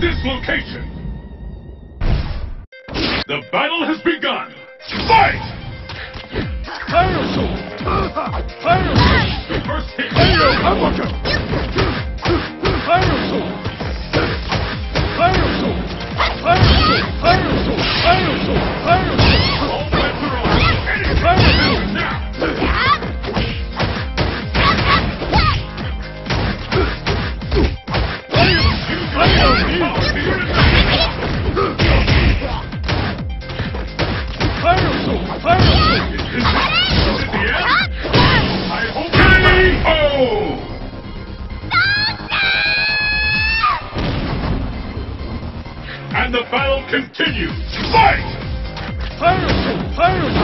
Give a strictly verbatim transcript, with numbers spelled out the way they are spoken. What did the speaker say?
this location! The battle has begun! Fight! Fire Soul! Fire Soul! The first hit! Fire Uppercut! Fire Soul! Fire Soul! Fire Soul! Fire Soul! Fire Soul! Fire Soul! All bets are on! Any Fire Soul! Now! And the battle continues! Fight! Fire Soul! Fire Soul!